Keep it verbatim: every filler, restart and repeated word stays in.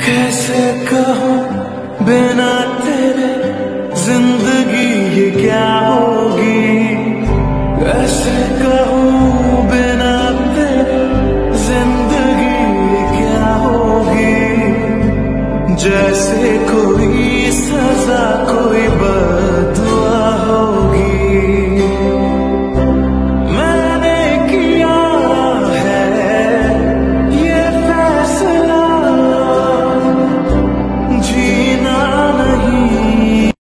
कैसे कहूँ बिना तेरे जिंदगी ये क्या होगी। कैसे कहूँ बिना तेरे जिंदगी ये क्या होगी। जैसे कोई सजा कोई